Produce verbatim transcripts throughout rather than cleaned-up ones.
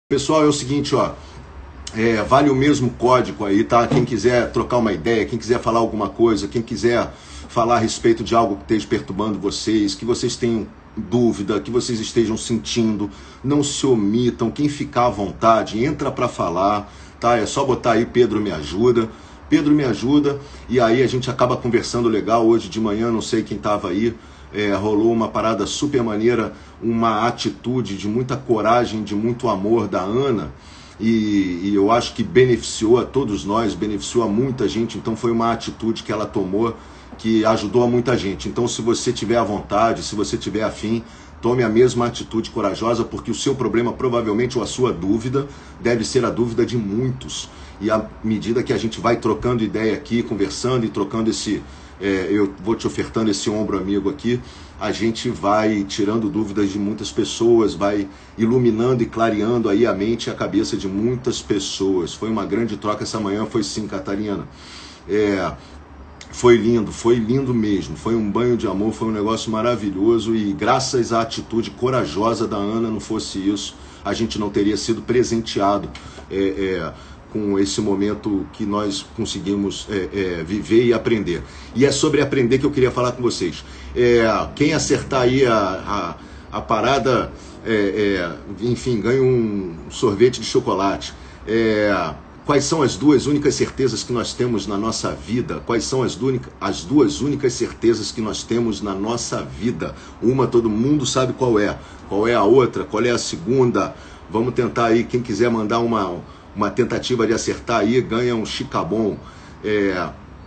Pessoal, é o seguinte, ó, é, vale o mesmo código aí, tá? Quem quiser trocar uma ideia, quem quiser falar alguma coisa, quem quiser falar a respeito de algo que esteja perturbando vocês, que vocês tenham dúvida, que vocês estejam sentindo, não se omitam, quem ficar à vontade, entra para falar, tá? É só botar aí Pedro me ajuda, Pedro me ajuda, e aí a gente acaba conversando legal. Hoje de manhã, não sei quem estava aí, É, rolou uma parada super maneira, uma atitude de muita coragem, de muito amor da Ana, e, e eu acho que beneficiou a todos nós, beneficiou a muita gente. Então foi uma atitude que ela tomou que ajudou a muita gente. Então, se você tiver à vontade, se você tiver afim, tome a mesma atitude corajosa, porque o seu problema provavelmente, ou a sua dúvida, deve ser a dúvida de muitos. E à medida que a gente vai trocando ideia aqui, conversando e trocando esse... É, eu vou te ofertando esse ombro amigo aqui, a gente vai tirando dúvidas de muitas pessoas, vai iluminando e clareando aí a mente e a cabeça de muitas pessoas. Foi uma grande troca essa manhã, foi sim, Catarina. É, foi lindo, foi lindo mesmo, foi um banho de amor, foi um negócio maravilhoso, e graças à atitude corajosa da Ana, não fosse isso, a gente não teria sido presenteado é, é, com esse momento que nós conseguimos é, é, viver e aprender. E é sobre aprender que eu queria falar com vocês. É, quem acertar aí a, a, a parada, é, é, enfim, ganha um sorvete de chocolate. É, quais são as duas únicas certezas que nós temos na nossa vida? Quais são as, única, as duas únicas certezas que nós temos na nossa vida? Uma todo mundo sabe qual é. Qual é a outra? Qual é a segunda? Vamos tentar aí, quem quiser mandar uma... uma tentativa de acertar aí, ganha um chicabom. É,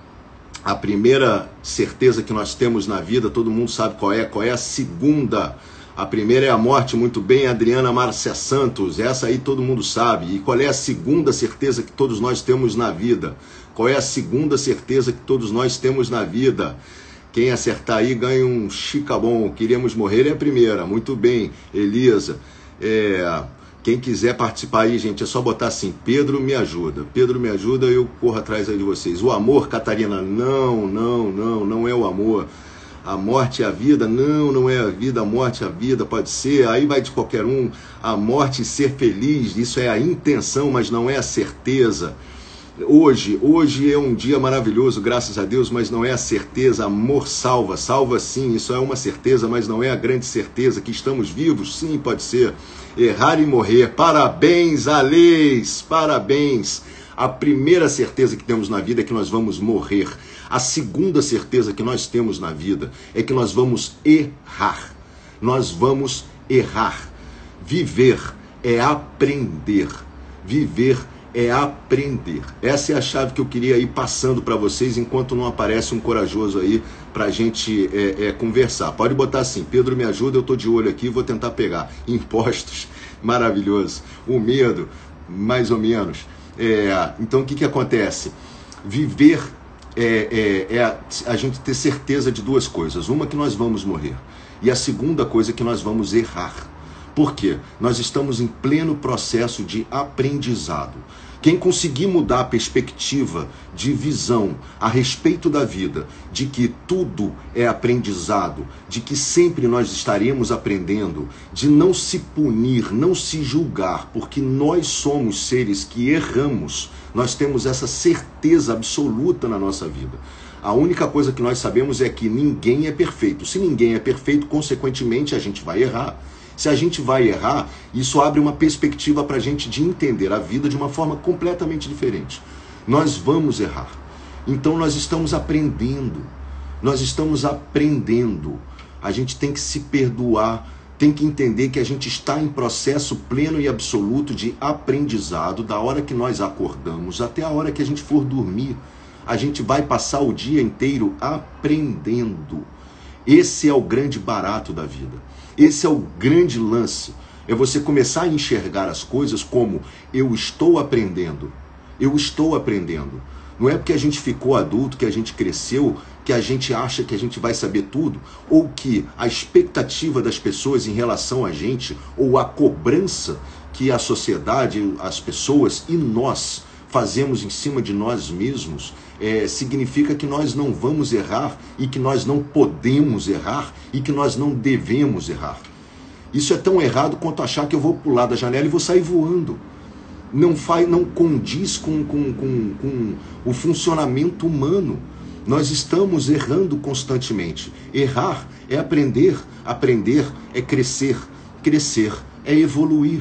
a primeira certeza que nós temos na vida, todo mundo sabe qual é. Qual é a segunda? A primeira é a morte, muito bem, Adriana Márcia Santos, essa aí todo mundo sabe. E qual é a segunda certeza que todos nós temos na vida? Qual é a segunda certeza que todos nós temos na vida? Quem acertar aí ganha um chicabom. Queríamos morrer é a primeira, muito bem, Elisa. É... Quem quiser participar aí, gente, é só botar assim, Pedro me ajuda. Pedro me ajuda, eu corro atrás aí de vocês. O amor, Catarina, não, não, não, não é o amor. A morte é a vida, não, não é a vida. A morte é a vida, pode ser, aí vai de qualquer um. A morte e ser feliz, isso é a intenção, mas não é a certeza. Hoje, hoje é um dia maravilhoso, graças a Deus, mas não é a certeza. Amor salva, salva sim, isso é uma certeza, mas não é a grande certeza. Que estamos vivos, sim, pode ser. Errar e morrer, parabéns, Alex, parabéns. A primeira certeza que temos na vida é que nós vamos morrer. A segunda certeza que nós temos na vida é que nós vamos errar. Nós vamos errar. Viver é aprender. Viver é aprender. Essa é a chave que eu queria ir passando para vocês, enquanto não aparece um corajoso aí para a gente é, é, conversar. Pode botar assim, Pedro me ajuda, eu estou de olho aqui, vou tentar pegar. Impostos, maravilhoso. O medo, mais ou menos. É, então o que, que acontece? Viver é, é, é a, a gente ter certeza de duas coisas. Uma, que nós vamos morrer. E a segunda coisa é que nós vamos errar. Por quê? Nós estamos em pleno processo de aprendizado. Quem conseguir mudar a perspectiva de visão a respeito da vida, de que tudo é aprendizado, de que sempre nós estaremos aprendendo, de não se punir, não se julgar, porque nós somos seres que erramos, nós temos essa certeza absoluta na nossa vida. A única coisa que nós sabemos é que ninguém é perfeito. Se ninguém é perfeito, consequentemente, a gente vai errar. Se a gente vai errar, isso abre uma perspectiva para a gente de entender a vida de uma forma completamente diferente. Nós vamos errar. Então nós estamos aprendendo. Nós estamos aprendendo. A gente tem que se perdoar, tem que entender que a gente está em processo pleno e absoluto de aprendizado, da hora que nós acordamos até a hora que a gente for dormir. A gente vai passar o dia inteiro aprendendo. Esse é o grande barato da vida. Esse é o grande lance. É você começar a enxergar as coisas como eu estou aprendendo. Eu estou aprendendo. Não é porque a gente ficou adulto, que a gente cresceu, que a gente acha que a gente vai saber tudo, ou que a expectativa das pessoas em relação a gente, ou a cobrança que a sociedade, as pessoas e nós fazemos em cima de nós mesmos, é, significa que nós não vamos errar, e que nós não podemos errar, e que nós não devemos errar. Isso é tão errado quanto achar que eu vou pular da janela e vou sair voando. Não faz, não condiz com, com, com, com o funcionamento humano. Nós estamos errando constantemente. Errar é aprender, aprender é crescer, crescer é evoluir.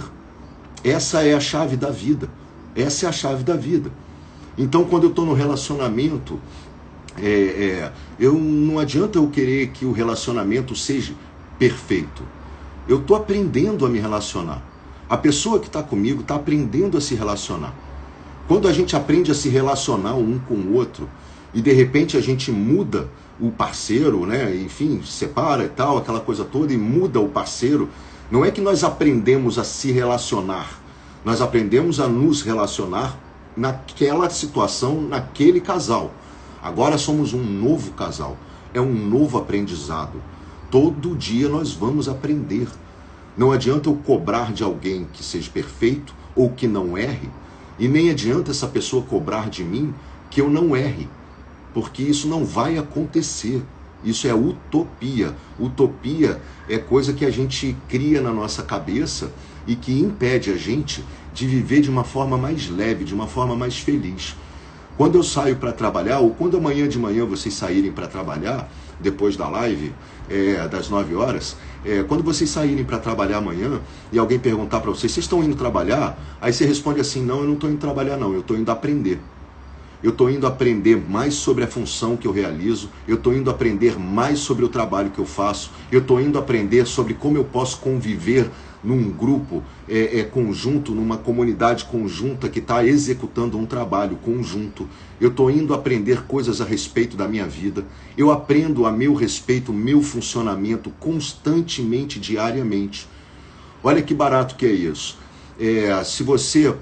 Essa é a chave da vida. Essa é a chave da vida. Então, quando eu estou no relacionamento, é, é, eu, não adianta eu querer que o relacionamento seja perfeito. Eu estou aprendendo a me relacionar. A pessoa que está comigo está aprendendo a se relacionar. Quando a gente aprende a se relacionar um com o outro, e de repente a gente muda o parceiro, né? Enfim, separa e tal, aquela coisa toda, e muda o parceiro, não é que nós aprendemos a se relacionar, nós aprendemos a nos relacionar naquela situação, naquele casal. Agora somos um novo casal, é um novo aprendizado. Todo dia nós vamos aprender. Não adianta eu cobrar de alguém que seja perfeito ou que não erre, e nem adianta essa pessoa cobrar de mim que eu não erre, porque isso não vai acontecer. Isso é utopia. Utopia é coisa que a gente cria na nossa cabeça e que impede a gente de viver de uma forma mais leve, de uma forma mais feliz. Quando eu saio para trabalhar, ou quando amanhã de manhã vocês saírem para trabalhar, depois da live, é, das nove horas, é, quando vocês saírem para trabalhar amanhã e alguém perguntar para vocês, vocês estão indo trabalhar? Aí você responde assim, não, eu não estou indo trabalhar não, eu estou indo aprender. Eu estou indo aprender mais sobre a função que eu realizo, eu estou indo aprender mais sobre o trabalho que eu faço, eu estou indo aprender sobre como eu posso conviver num grupo é, é, conjunto, numa comunidade conjunta que está executando um trabalho conjunto. Eu estou indo aprender coisas a respeito da minha vida. Eu aprendo a meu respeito, meu funcionamento constantemente, diariamente. Olha que barato que é isso. É, se você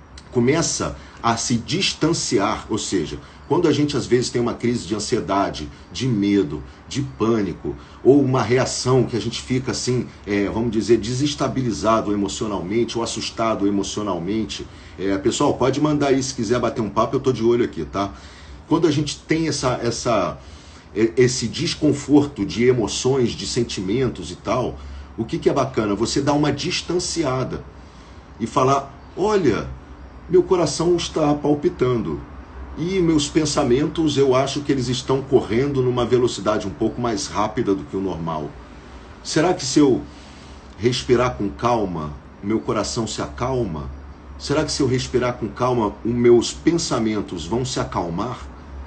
começa a se distanciar, ou seja, quando a gente às vezes tem uma crise de ansiedade, de medo, de pânico, ou uma reação que a gente fica assim, é, vamos dizer, desestabilizado emocionalmente ou assustado emocionalmente, é, pessoal, pode mandar aí se quiser bater um papo, eu tô de olho aqui, tá? Quando a gente tem essa, essa, esse desconforto de emoções, de sentimentos e tal, o que, que é bacana? Você dá uma distanciada e falar, olha, meu coração está palpitando e meus pensamentos, eu acho que eles estão correndo numa velocidade um pouco mais rápida do que o normal. Será que se eu respirar com calma, meu coração se acalma? Será que se eu respirar com calma, os meus pensamentos vão se acalmar?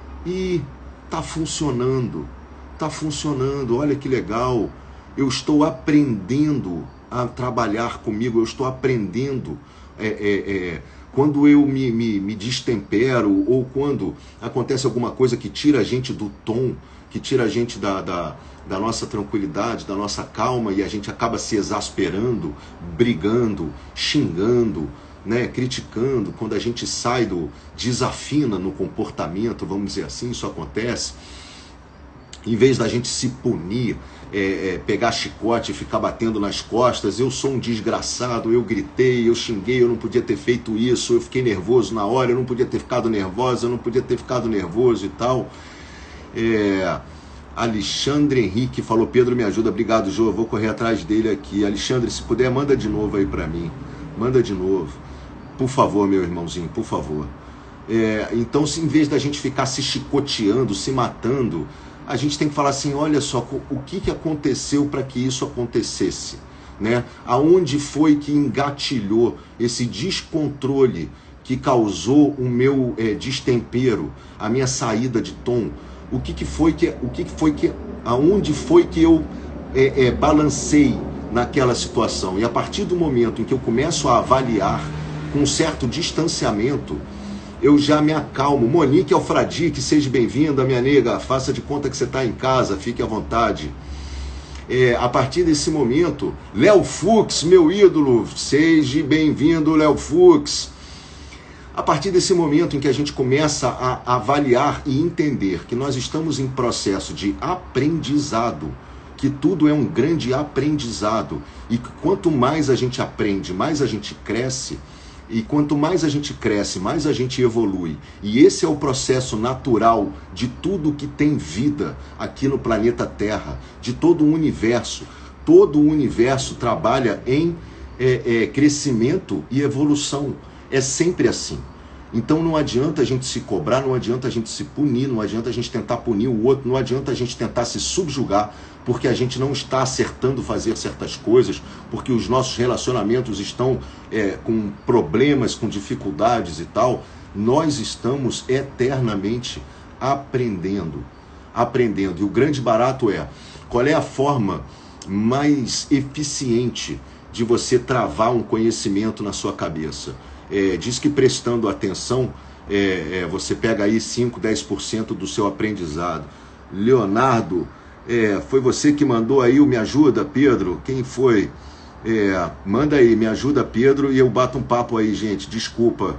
E tá funcionando, tá funcionando, olha que legal. Eu estou aprendendo a trabalhar comigo, eu estou aprendendo é, é, é, quando eu me, me, me destempero, ou quando acontece alguma coisa que tira a gente do tom, que tira a gente da, da, da nossa tranquilidade, da nossa calma, e a gente acaba se exasperando, brigando, xingando, né, criticando, quando a gente sai do, desafina no comportamento, vamos dizer assim, isso acontece. Em vez da gente se punir, é, é, pegar chicote e ficar batendo nas costas, eu sou um desgraçado, eu gritei, eu xinguei, eu não podia ter feito isso, eu fiquei nervoso na hora, eu não podia ter ficado nervosa, eu não podia ter ficado nervoso e tal. É, Alexandre Henrique falou, Pedro, me ajuda, obrigado, Jô, eu vou correr atrás dele aqui. Alexandre, se puder, manda de novo aí pra mim, manda de novo, por favor, meu irmãozinho, por favor. É, então, se em vez da gente ficar se chicoteando, se matando, a gente tem que falar assim, olha só, o que, que aconteceu para que isso acontecesse, né? Aonde foi que engatilhou esse descontrole que causou o meu é, destempero, a minha saída de tom? O que, que foi que, o que, que foi que, aonde foi que eu é, é, balancei naquela situação? E a partir do momento em que eu começo a avaliar com um certo distanciamento, eu já me acalmo. Monique Alfradique, seja bem-vinda, minha nega, faça de conta que você está em casa, fique à vontade. É, a partir desse momento, Léo Fux, meu ídolo, seja bem-vindo, Léo Fux. A partir desse momento em que a gente começa a avaliar e entender que nós estamos em processo de aprendizado, que tudo é um grande aprendizado, e que quanto mais a gente aprende, mais a gente cresce, e quanto mais a gente cresce, mais a gente evolui. E esse é o processo natural de tudo que tem vida aqui no planeta Terra, de todo o universo. todo o universo trabalha em é, é, crescimento e evolução. É sempre assim. Então não adianta a gente se cobrar, não adianta a gente se punir, não adianta a gente tentar punir o outro, não adianta a gente tentar se subjugar, porque a gente não está acertando fazer certas coisas, porque os nossos relacionamentos estão é, com problemas, com dificuldades e tal. Nós estamos eternamente aprendendo, aprendendo. E o grande barato é, qual é a forma mais eficiente de você travar um conhecimento na sua cabeça? É, diz que prestando atenção, é, é, você pega aí cinco, dez por cento do seu aprendizado. Leonardo, é, foi você que mandou aí o Me Ajuda, Pedro? Quem foi? É, manda aí, Me Ajuda, Pedro, e eu bato um papo aí, gente, desculpa.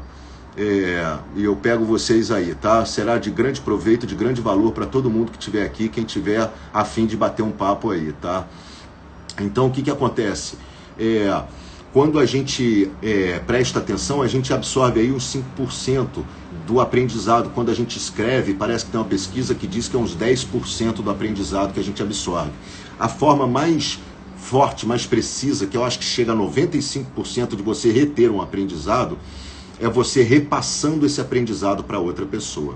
É, e eu pego vocês aí, tá? Será de grande proveito, de grande valor para todo mundo que estiver aqui, quem tiver a fim de bater um papo aí, tá? Então, o que que acontece? É... Quando a gente é, presta atenção, a gente absorve aí uns cinco por cento do aprendizado. Quando a gente escreve, parece que tem uma pesquisa que diz que é uns dez por cento do aprendizado que a gente absorve. A forma mais forte, mais precisa, que eu acho que chega a noventa e cinco por cento de você reter um aprendizado, é você repassando esse aprendizado para outra pessoa.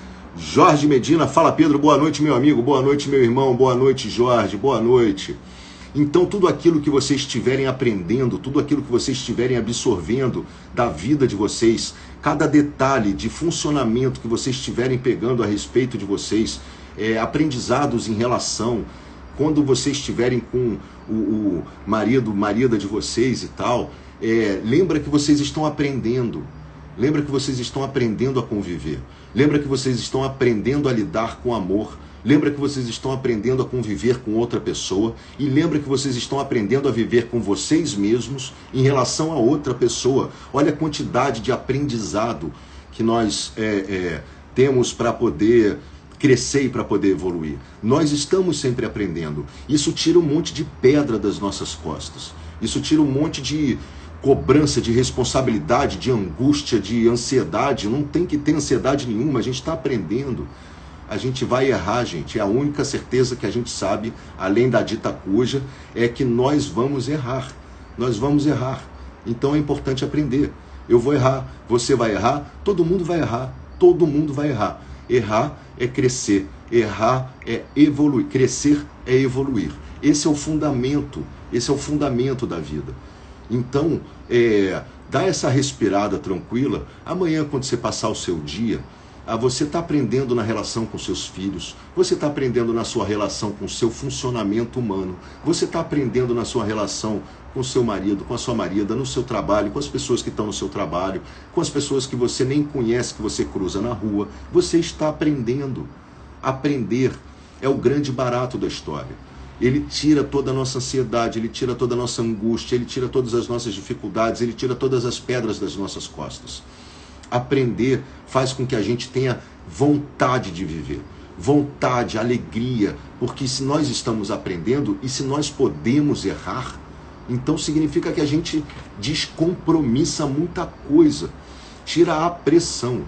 Jorge Medina, fala Pedro, boa noite meu amigo, boa noite meu irmão, boa noite Jorge, boa noite. Então tudo aquilo que vocês estiverem aprendendo, tudo aquilo que vocês estiverem absorvendo da vida de vocês, cada detalhe de funcionamento que vocês estiverem pegando a respeito de vocês, é, aprendizados em relação, quando vocês estiverem com o, o marido, marida de vocês e tal, é, lembra que vocês estão aprendendo, lembra que vocês estão aprendendo a conviver, lembra que vocês estão aprendendo a lidar com amor, lembra que vocês estão aprendendo a conviver com outra pessoa e lembra que vocês estão aprendendo a viver com vocês mesmos em relação a outra pessoa. Olha a quantidade de aprendizado que nós é, é, temos para poder crescer e para poder evoluir. Nós estamos sempre aprendendo. Isso tira um monte de pedra das nossas costas. Isso tira um monte de cobrança, de responsabilidade, de angústia, de ansiedade. Não tem que ter ansiedade nenhuma, a gente está aprendendo. A gente vai errar, gente. É a única certeza que a gente sabe, além da dita cuja, é que nós vamos errar. Nós vamos errar. Então é importante aprender. Eu vou errar, você vai errar, todo mundo vai errar. Todo mundo vai errar. Errar é crescer. Errar é evoluir. Crescer é evoluir. Esse é o fundamento. Esse é o fundamento da vida. Então, é, dá essa respirada tranquila. Amanhã, quando você passar o seu dia, Ah, você está aprendendo na relação com seus filhos, você está aprendendo na sua relação com o seu funcionamento humano, você está aprendendo na sua relação com o seu marido, com a sua marida, no seu trabalho, com as pessoas que estão no seu trabalho, com as pessoas que você nem conhece, que você cruza na rua. Você está aprendendo. Aprender é o grande barato da história. Ele tira toda a nossa ansiedade, ele tira toda a nossa angústia, ele tira todas as nossas dificuldades, ele tira todas as pedras das nossas costas. Aprender faz com que a gente tenha vontade de viver, vontade, alegria, porque se nós estamos aprendendo e se nós podemos errar, então significa que a gente descompromissa muita coisa, tira a pressão.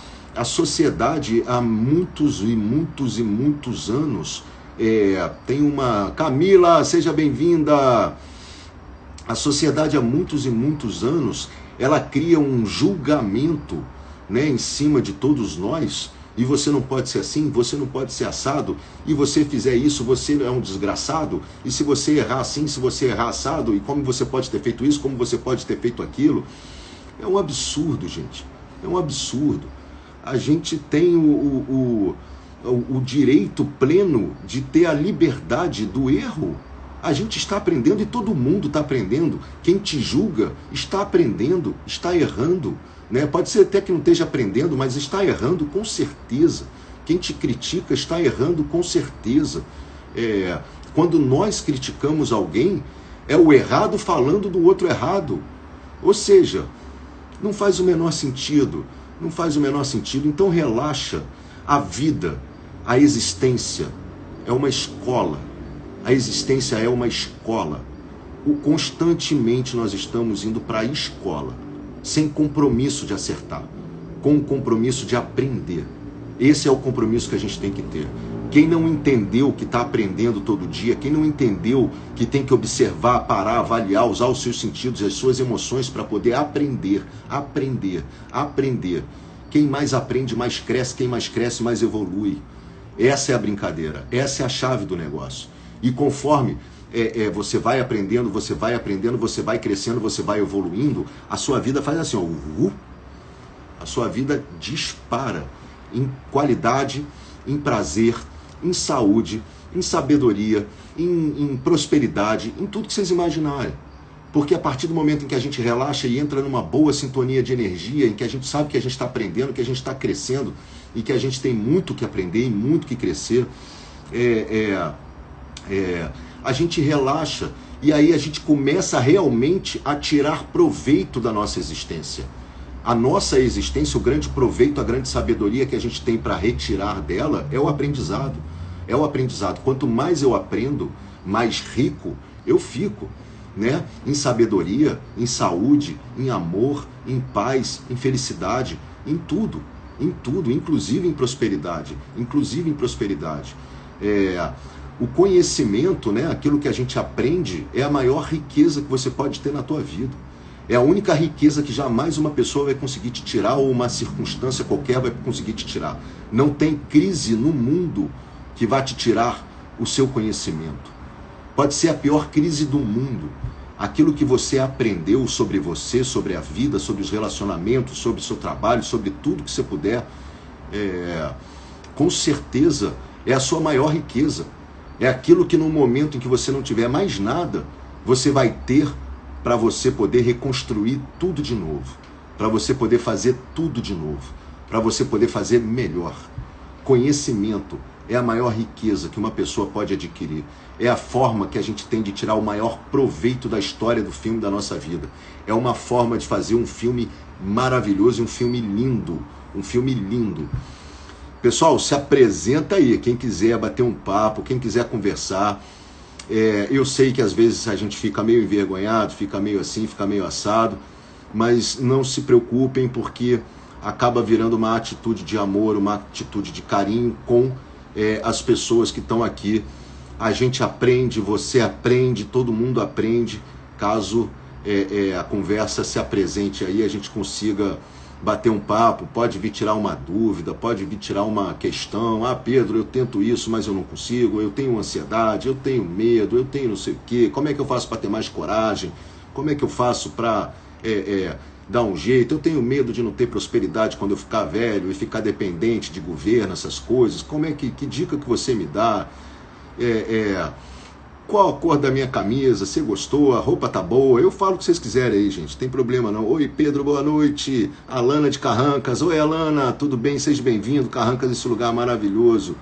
A sociedade há muitos e muitos e muitos anos é, tem uma... Camila, seja bem-vinda! A sociedade há muitos e muitos anos ela cria um julgamento, né, em cima de todos nós, e você não pode ser assim, você não pode ser assado, e você fizer isso, você é um desgraçado, e se você errar assim, se você errar assado, e como você pode ter feito isso, como você pode ter feito aquilo, é um absurdo, gente, é um absurdo. A gente tem o, o, o, o direito pleno de ter a liberdade do erro. A gente está aprendendo e todo mundo está aprendendo. Quem te julga está aprendendo, está errando, né? Pode ser até que não esteja aprendendo, mas está errando com certeza. Quem te critica está errando com certeza. É, quando nós criticamos alguém, é o errado falando do outro errado. Ou seja, não faz o menor sentido. Não faz o menor sentido. Então relaxa. A vida, a existência é uma escola. A existência é uma escola. O, constantemente nós estamos indo para a escola, sem compromisso de acertar, com o compromisso de aprender. Esse é o compromisso que a gente tem que ter. Quem não entendeu que está aprendendo todo dia, quem não entendeu que tem que observar, parar, avaliar, usar os seus sentidos e as suas emoções para poder aprender, aprender, aprender. Quem mais aprende, mais cresce, quem mais cresce, mais evolui. Essa é a brincadeira, essa é a chave do negócio. E conforme é, é, você vai aprendendo, você vai aprendendo, você vai crescendo, você vai evoluindo, a sua vida faz assim, ó, uh, a sua vida dispara em qualidade, em prazer, em saúde, em sabedoria, em, em prosperidade, em tudo que vocês imaginarem. Porque a partir do momento em que a gente relaxa e entra numa boa sintonia de energia, em que a gente sabe que a gente está aprendendo, que a gente está crescendo e que a gente tem muito que aprender e muito que crescer, é, é, é, a gente relaxa e aí a gente começa realmente a tirar proveito da nossa existência. A nossa existência, o grande proveito, a grande sabedoria que a gente tem para retirar dela é o aprendizado. É o aprendizado. Quanto mais eu aprendo, mais rico eu fico, né? Em sabedoria, em saúde, em amor, em paz, em felicidade, em tudo, em tudo, inclusive em prosperidade, inclusive em prosperidade. É, o conhecimento, né? Aquilo que a gente aprende é a maior riqueza que você pode ter na tua vida. É a única riqueza que jamais uma pessoa vai conseguir te tirar ou uma circunstância qualquer vai conseguir te tirar. Não tem crise no mundo que vai te tirar o seu conhecimento. Pode ser a pior crise do mundo. Aquilo que você aprendeu sobre você, sobre a vida, sobre os relacionamentos, sobre o seu trabalho, sobre tudo que você puder, é, com certeza é a sua maior riqueza. É aquilo que no momento em que você não tiver mais nada, você vai ter para você poder reconstruir tudo de novo, para você poder fazer tudo de novo, para você poder fazer melhor. Conhecimento é a maior riqueza que uma pessoa pode adquirir. É a forma que a gente tem de tirar o maior proveito da história do filme da nossa vida. É uma forma de fazer um filme maravilhoso, um filme lindo, um filme lindo. Pessoal, se apresenta aí, quem quiser bater um papo, quem quiser conversar. É, eu sei que às vezes a gente fica meio envergonhado, fica meio assim, fica meio assado, mas não se preocupem porque acaba virando uma atitude de amor, uma atitude de carinho com é, as pessoas que estão aqui. A gente aprende, você aprende, todo mundo aprende, caso é, é, a conversa se apresente aí, a gente consiga bater um papo, pode vir tirar uma dúvida, pode vir tirar uma questão. Ah, Pedro, eu tento isso, mas eu não consigo, eu tenho ansiedade, eu tenho medo, eu tenho não sei o quê, como é que eu faço para ter mais coragem? Como é que eu faço para é, é, dar um jeito? Eu tenho medo de não ter prosperidade quando eu ficar velho e ficar dependente de governo, essas coisas. Como é que, que dica que você me dá? É, é, qual a cor da minha camisa? Você gostou? A roupa tá boa? Eu falo o que vocês quiserem aí, gente. Tem problema não. Oi, Pedro, boa noite. Alana de Carrancas. Oi, Alana. Tudo bem? Seja bem-vindo. Carrancas, esse lugar maravilhoso.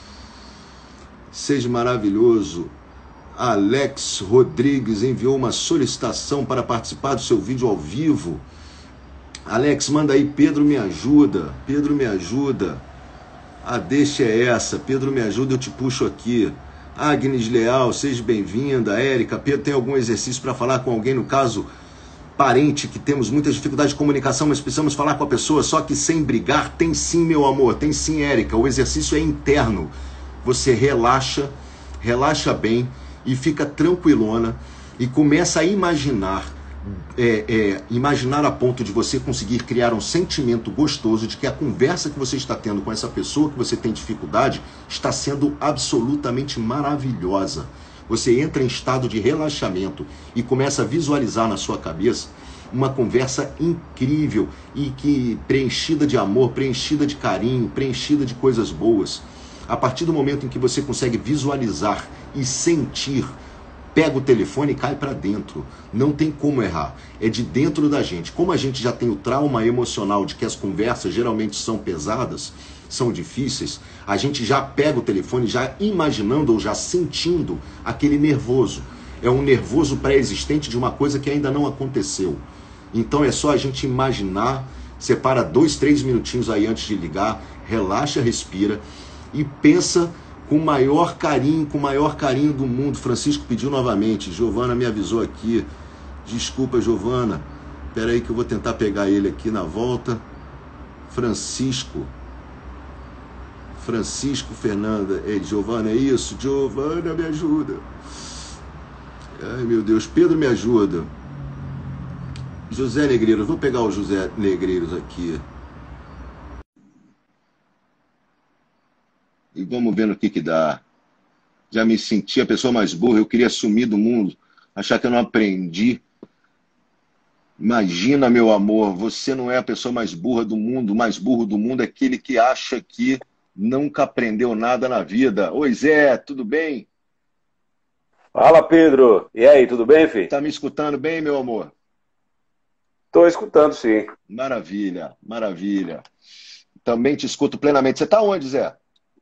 Seja maravilhoso. Alex Rodrigues enviou uma solicitação para participar do seu vídeo ao vivo. Alex, manda aí. Pedro, me ajuda. Pedro, me ajuda. A deixa é essa. Pedro, me ajuda, eu te puxo aqui. Agnes Leal, seja bem-vinda. Érica, Pedro, tem algum exercício para falar com alguém, no caso, parente, que temos muitas dificuldades de comunicação, mas precisamos falar com a pessoa, só que sem brigar? Tem sim, meu amor, tem sim, Érica. O exercício é interno. Você relaxa, relaxa bem e fica tranquilona e começa a imaginar, é, é, imaginar a ponto de você conseguir criar um sentimento gostoso de que a conversa que você está tendo com essa pessoa que você tem dificuldade está sendo absolutamente maravilhosa. Você entra em estado de relaxamento e começa a visualizar na sua cabeça uma conversa incrível e que preenchida de amor, preenchida de carinho, preenchida de coisas boas. A partir do momento em que você consegue visualizar e sentir, pega o telefone e cai para dentro. Não tem como errar. É de dentro da gente. Como a gente já tem o trauma emocional de que as conversas geralmente são pesadas, são difíceis, a gente já pega o telefone já imaginando ou já sentindo aquele nervoso. É um nervoso pré-existente de uma coisa que ainda não aconteceu. Então é só a gente imaginar, separa dois, três minutinhos aí antes de ligar, relaxa, respira e pensa com o maior carinho, com o maior carinho do mundo. Francisco pediu novamente, Giovana me avisou aqui. Desculpa, Giovana. Espera aí que eu vou tentar pegar ele aqui na volta. Francisco. Francisco Fernanda. Ei, Giovana, é isso? Giovana, me ajuda. Ai, meu Deus. Pedro, me ajuda. José Negreiros. Vou pegar o José Negreiros aqui. E vamos ver no que que dá. Já me senti a pessoa mais burra. Eu queria sumir do mundo. Achar que eu não aprendi. Imagina, meu amor, você não é a pessoa mais burra do mundo. O mais burro do mundo é aquele que acha que nunca aprendeu nada na vida. Oi, Zé, tudo bem? Fala, Pedro. E aí, tudo bem, filho? Tá me escutando bem, meu amor? Tô escutando, sim. Maravilha, maravilha. Também te escuto plenamente. Você tá onde, Zé?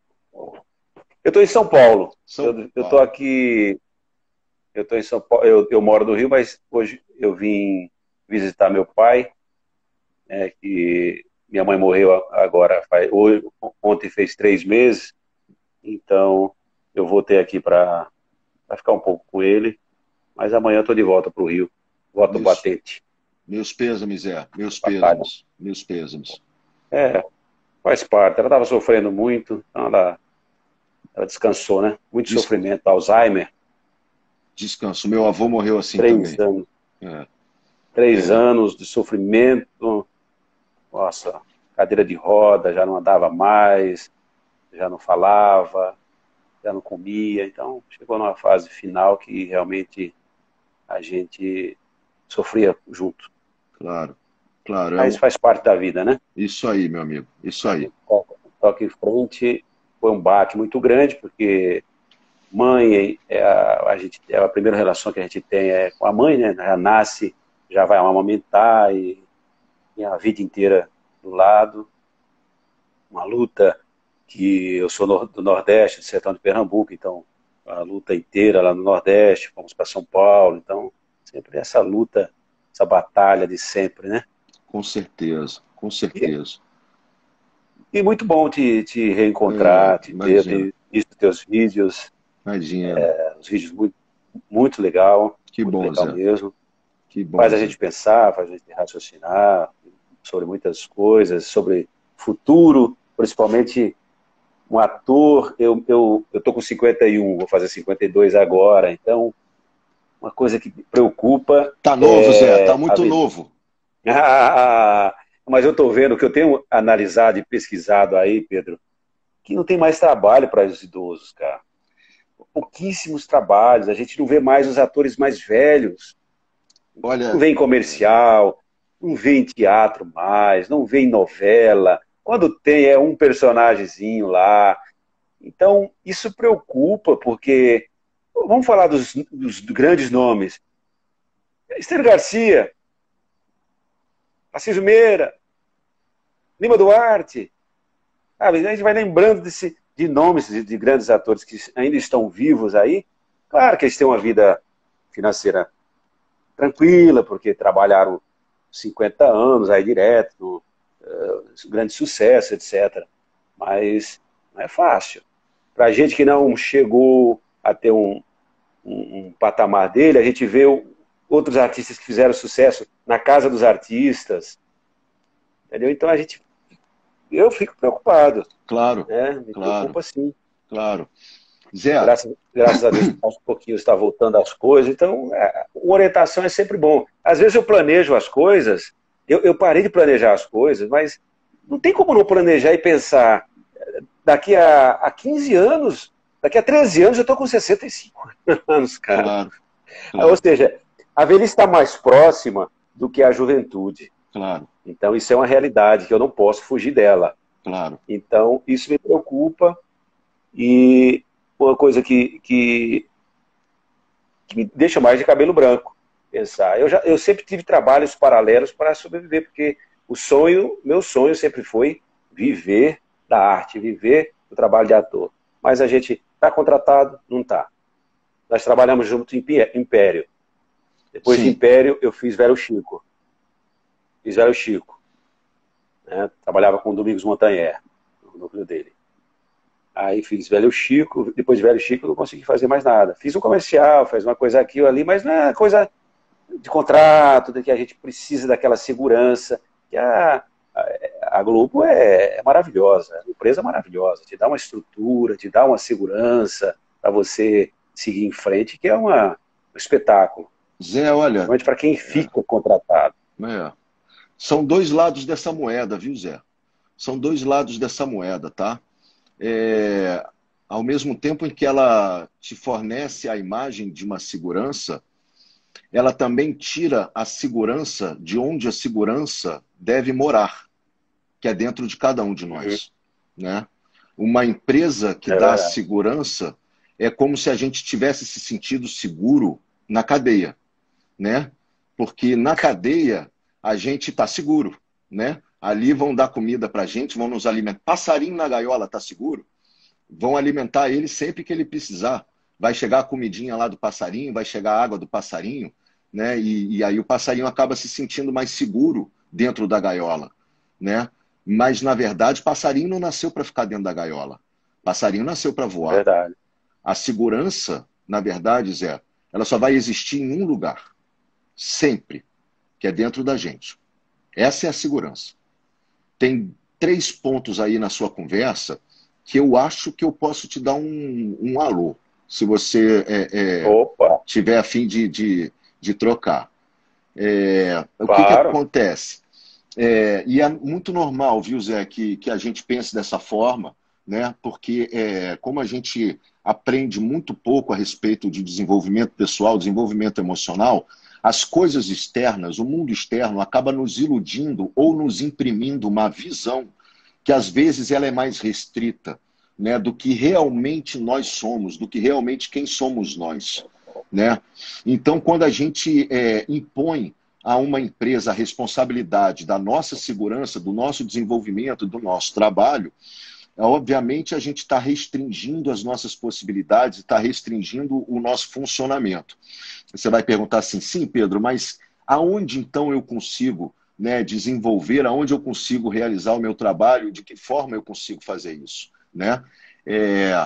Eu tô em São Paulo. São Eu, eu tô Paulo. aqui, eu tô em São Paulo. Eu, eu moro no Rio, mas hoje eu vim visitar meu pai, né, que minha mãe morreu agora, faz, hoje, ontem fez três meses, então eu voltei aqui para ficar um pouco com ele, mas amanhã eu tô de volta pro Rio, volta pro Meus, Batente, meus pêsames, Zé. Meus batalha. pêsames. Meus pêsames. É, faz parte. Ela tava sofrendo muito, então ela, ela descansou, né? Muito Des, sofrimento, Alzheimer. descanso. Meu avô morreu assim Três também. anos. É, Três é. anos de sofrimento. Nossa, cadeira de roda, já não andava mais, já não falava, já não comia. Então, chegou numa fase final que realmente a gente sofria junto. Claro, claro. É Mas o- faz parte da vida, né? isso aí, meu amigo. Isso A aí. gente toca, toca em frente. Foi um baque muito grande, porque mãe é a, a, gente, é a primeira relação que a gente tem é com a mãe, né? Já nasce, já vai amamentar e e a vida inteira do lado, uma luta que eu sou no, do Nordeste, do sertão de Pernambuco, então a luta inteira lá no Nordeste, fomos para São Paulo, então sempre essa luta, essa batalha de sempre, né? Com certeza, com E, certeza. e muito bom te, te É, reencontrar, te ter, imagina, ter visto teus vídeos, imagina. os vídeos muito, muito legal, Que muito bom, legal Zé. mesmo. Que bom, Faz a Zé. gente pensar, faz a gente raciocinar sobre muitas coisas, sobre futuro, principalmente um ator. Eu, eu, eu tô com cinquenta e um, vou fazer cinquenta e dois agora, então uma coisa que me preocupa Tá novo, Zé. Tá é a muito vida. novo. Ah, mas eu estou vendo que eu tenho analisado e pesquisado aí, Pedro, que não tem mais trabalho para os idosos, cara. Pouquíssimos trabalhos, a gente não vê mais os atores mais velhos. Não Olha, vê em comercial, não vê em teatro mais, não vê em novela. Quando tem é um personagemzinho lá. Então, isso preocupa, porque vamos falar dos, dos grandes nomes. Estênio Garcia, Assis Meira, Lima Duarte. Sabe? A gente vai lembrando desse, de nomes de, de grandes atores que ainda estão vivos aí. Claro que eles têm uma vida financeira tranquila, porque trabalharam cinquenta anos aí direto, uh, grande sucesso, etcétera. Mas não é fácil. Para a gente que não chegou a ter um, um, um patamar dele, a gente vê o, outros artistas que fizeram sucesso na casa dos artistas, entendeu? Então a gente, eu fico preocupado, claro, né? Me claro, preocupa sim. claro. Zé, Graças, graças a Deus, aos pouquinhos está voltando as coisas. Então, é, uma orientação é sempre bom. Às vezes eu planejo as coisas, eu, eu parei de planejar as coisas, mas não tem como não planejar e pensar, daqui a, a quinze anos, daqui a treze anos eu estou com sessenta e cinco anos, cara. claro, Ou claro, seja, a velhice está mais próxima do que a juventude. claro, Então, isso é uma realidade que eu não posso fugir dela. claro. Então, isso me preocupa e uma coisa que, que, que me deixa mais de cabelo branco pensar. Eu, já, eu sempre tive trabalhos paralelos para sobreviver, porque o sonho, meu sonho sempre foi viver da arte, viver do trabalho de ator. Mas a gente está contratado? Não está. Nós trabalhamos junto em Império. Depois de Sim, Império, eu fiz Velho Chico. Fiz Velho Chico. Né? Trabalhava com o Domingos Montanher, no núcleo dele. Aí fiz Velho Chico, depois de Velho Chico eu não consegui fazer mais nada. Fiz um comercial, fiz uma coisa aqui ou ali, mas não é coisa de contrato, de que a gente precisa daquela segurança. Que a, a, a Globo é, é maravilhosa, é uma empresa maravilhosa, te dá uma estrutura, te dá uma segurança para você seguir em frente, que é uma, um espetáculo. Zé, olha... Principalmente para quem fica contratado. É. São dois lados dessa moeda, viu, Zé? São dois lados dessa moeda, tá? É, ao mesmo tempo em que ela te fornece a imagem de uma segurança, ela também tira a segurança de onde a segurança deve morar, que é dentro de cada um de nós, uhum. né? Uma empresa que é dá verdade. Segurança é como se a gente tivesse se sentido seguro na cadeia, né? Porque na cadeia a gente está seguro, né? Ali vão dar comida para a gente, vão nos alimentar. Passarinho na gaiola está seguro? Vão alimentar ele sempre que ele precisar. Vai chegar a comidinha lá do passarinho, vai chegar a água do passarinho, né? E, e aí o passarinho acaba se sentindo mais seguro dentro da gaiola, né? Mas, na verdade, passarinho não nasceu para ficar dentro da gaiola. Passarinho nasceu para voar. Verdade. A segurança, na verdade, Zé, ela só vai existir em um lugar. Sempre. Que é dentro da gente. Essa é a segurança. Tem três pontos aí na sua conversa que eu acho que eu posso te dar um, um alô, se você é, é, tiver a fim de, de, de trocar. É, o claro. que, que acontece? É, e é muito normal, viu, Zé, que, que a gente pense dessa forma, né? Porque é, como a gente aprende muito pouco a respeito de desenvolvimento pessoal, desenvolvimento emocional, as coisas externas, o mundo externo, acaba nos iludindo ou nos imprimindo uma visão que às vezes ela é mais restrita, né, do que realmente nós somos, do que realmente quem somos nós, né? Então, quando a gente é, impõe a uma empresa a responsabilidade da nossa segurança, do nosso desenvolvimento, do nosso trabalho, obviamente a gente está restringindo as nossas possibilidades, está restringindo o nosso funcionamento. Você vai perguntar assim, sim, Pedro, mas aonde então eu consigo, né, desenvolver, aonde eu consigo realizar o meu trabalho, de que forma eu consigo fazer isso, né? É,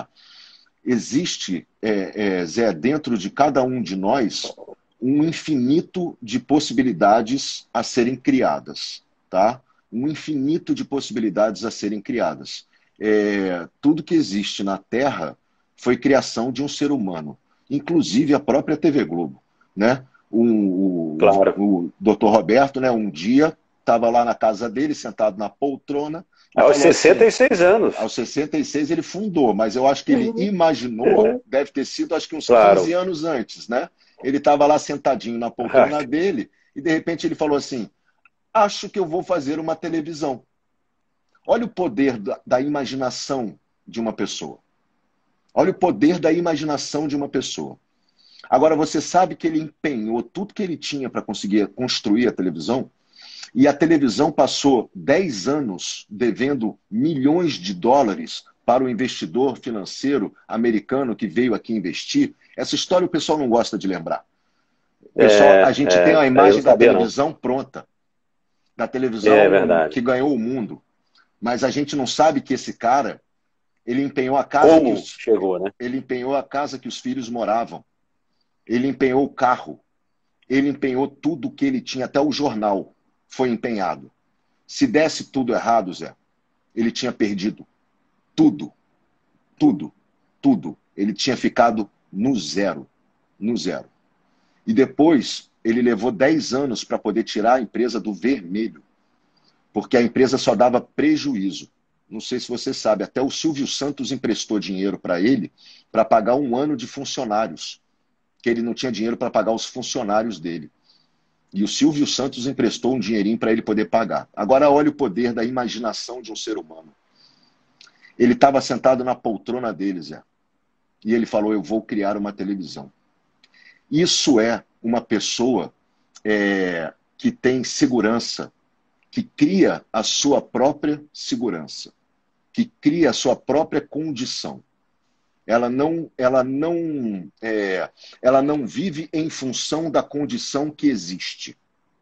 existe, é, é, Zé, dentro de cada um de nós, um infinito de possibilidades a serem criadas, tá? Um infinito de possibilidades a serem criadas. É, tudo que existe na Terra foi criação de um ser humano, inclusive a própria T V Globo, né? O, o, claro. o doutor Roberto, né, um dia estava lá na casa dele, sentado na poltrona. Aos sessenta e seis assim, anos. Aos sessenta e seis ele fundou, mas eu acho que ele uhum. imaginou, uhum. deve ter sido acho que uns claro. quinze anos antes, né? Ele estava lá sentadinho na poltrona dele e de repente ele falou assim, acho que eu vou fazer uma televisão. Olha o poder da, da imaginação de uma pessoa. Olha o poder da imaginação de uma pessoa. Agora, você sabe que ele empenhou tudo que ele tinha para conseguir construir a televisão, e a televisão passou dez anos devendo milhões de dólares para o investidor financeiro americano que veio aqui investir. Essa história o pessoal não gosta de lembrar. Pessoal, é, a gente é, tem a imagem da televisão não. pronta, da televisão é que ganhou o mundo. Mas a gente não sabe que esse cara, ele empenhou a casa Como que os, chegou, né? ele empenhou a casa que os filhos moravam. Ele empenhou o carro. Ele empenhou tudo que ele tinha, até o jornal foi empenhado. Se desse tudo errado, Zé, ele tinha perdido tudo. Tudo. Tudo. Ele tinha ficado no zero. No zero. E depois, ele levou dez anos para poder tirar a empresa do vermelho. Porque a empresa só dava prejuízo. Não sei se você sabe, até o Silvio Santos emprestou dinheiro para ele para pagar um ano de funcionários, que ele não tinha dinheiro para pagar os funcionários dele. E o Silvio Santos emprestou um dinheirinho para ele poder pagar. Agora olha o poder da imaginação de um ser humano. Ele estava sentado na poltrona dele, Zé, e ele falou, eu vou criar uma televisão. Isso é uma pessoa é, que tem segurança, que cria a sua própria segurança, que cria a sua própria condição. Ela não, ela não, é, ela não vive em função da condição que existe.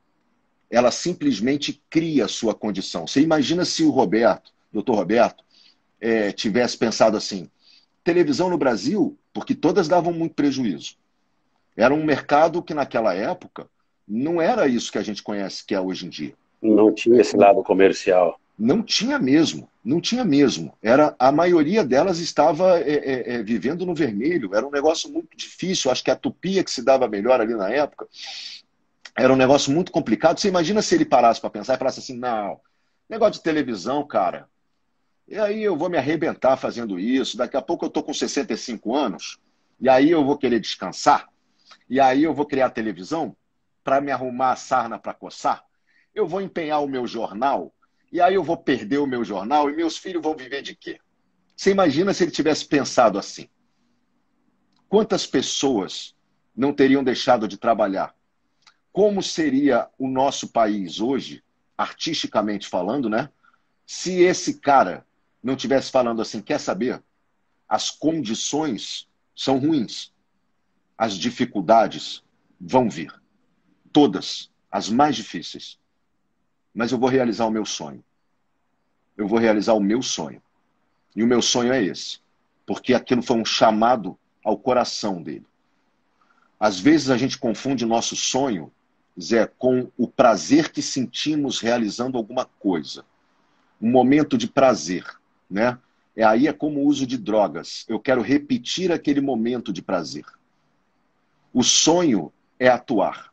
Ela simplesmente cria a sua condição. Você imagina se o Roberto, doutor Roberto, é, tivesse pensado assim, televisão no Brasil, porque todas davam muito prejuízo. Era um mercado que naquela época não era isso que a gente conhece, que é hoje em dia. Não tinha esse lado comercial. Não tinha mesmo, não tinha mesmo. Era, a maioria delas estava é, é, é, vivendo no vermelho. Era um negócio muito difícil. Acho que a Tupi é que se dava melhor ali na época. Era um negócio muito complicado. Você imagina se ele parasse para pensar e falasse assim, não, negócio de televisão, cara. E aí eu vou me arrebentar fazendo isso. Daqui a pouco eu estou com sessenta e cinco anos. E aí eu vou querer descansar. E aí eu vou criar televisão para me arrumar a sarna para coçar. Eu vou empenhar o meu jornal. E aí eu vou perder o meu jornal e meus filhos vão viver de quê? Você imagina se ele tivesse pensado assim? Quantas pessoas não teriam deixado de trabalhar? Como seria o nosso país hoje, artisticamente falando, né? Se esse cara não tivesse falando assim, quer saber? As condições são ruins. As dificuldades vão vir. Todas, as mais difíceis. Mas eu vou realizar o meu sonho. Eu vou realizar o meu sonho. E o meu sonho é esse. Porque aquilo foi um chamado ao coração dele. Às vezes a gente confunde nosso sonho, Zé, com o prazer que sentimos realizando alguma coisa. Um momento de prazer, né? É, aí é como o uso de drogas. Eu quero repetir aquele momento de prazer. O sonho é atuar.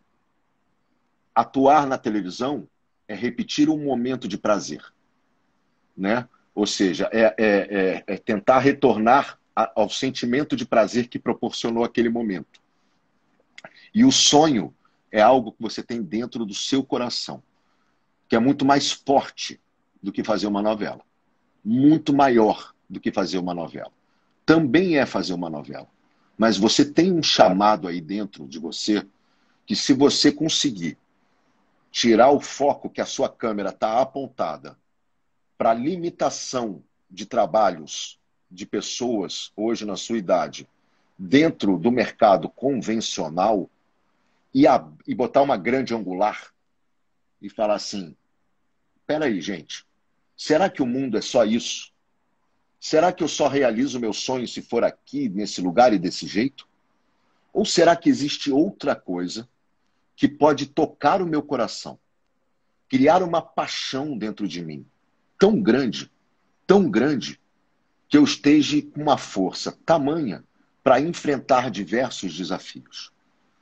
Atuar na televisão é repetir um momento de prazer, né? Ou seja, é, é, é, é tentar retornar a, ao sentimento de prazer que proporcionou aquele momento. E o sonho é algo que você tem dentro do seu coração, que é muito mais forte do que fazer uma novela. Muito maior do que fazer uma novela. Também é fazer uma novela. Mas você tem um chamado aí dentro de você que, se você conseguir tirar o foco que a sua câmera está apontada para a limitação de trabalhos de pessoas hoje na sua idade dentro do mercado convencional e, a, e botar uma grande angular e falar assim, espera aí, gente, será que o mundo é só isso? Será que eu só realizo meu sonho se for aqui, nesse lugar e desse jeito? Ou será que existe outra coisa que pode tocar o meu coração, criar uma paixão dentro de mim, tão grande, tão grande, que eu esteja com uma força tamanha para enfrentar diversos desafios?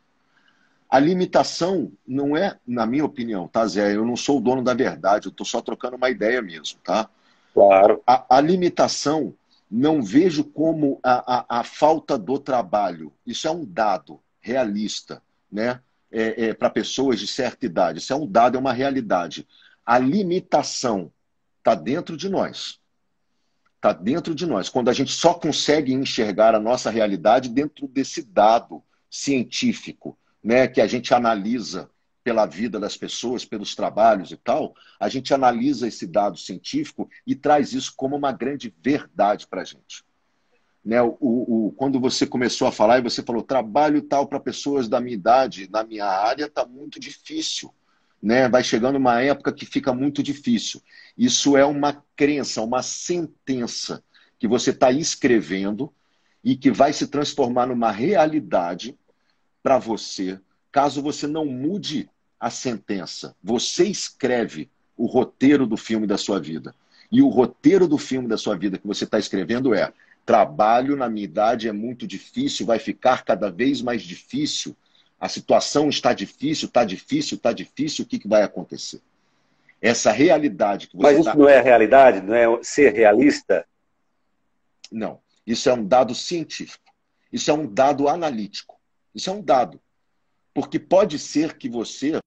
A limitação não é, na minha opinião, tá, Zé? Eu não sou o dono da verdade, eu estou só trocando uma ideia mesmo, tá? Claro. A, a limitação não vejo como a, a, a falta do trabalho. Isso é um dado realista, né? É, é, para pessoas de certa idade. Isso é um dado, é uma realidade. A limitação está dentro de nós. Está dentro de nós. Quando a gente só consegue enxergar a nossa realidade dentro desse dado científico, né, que a gente analisa pela vida das pessoas, pelos trabalhos e tal, a gente analisa esse dado científico e traz isso como uma grande verdade para a gente. Né, o, o, quando você começou a falar e você falou trabalho tal para pessoas da minha idade, na minha área, está muito difícil. Né? Vai chegando uma época que fica muito difícil. Isso é uma crença, uma sentença que você está escrevendo e que vai se transformar numa realidade para você, caso você não mude a sentença. Você escreve o roteiro do filme da sua vida. E o roteiro do filme da sua vida que você está escrevendo é: trabalho na minha idade é muito difícil, vai ficar cada vez mais difícil. A situação está difícil, está difícil, está difícil, o que, que vai acontecer? Essa realidade que você Mas isso tá... não é realidade? Não é ser realista? Não. Isso é um dado científico. Isso é um dado analítico. Isso é um dado. Porque pode ser que você...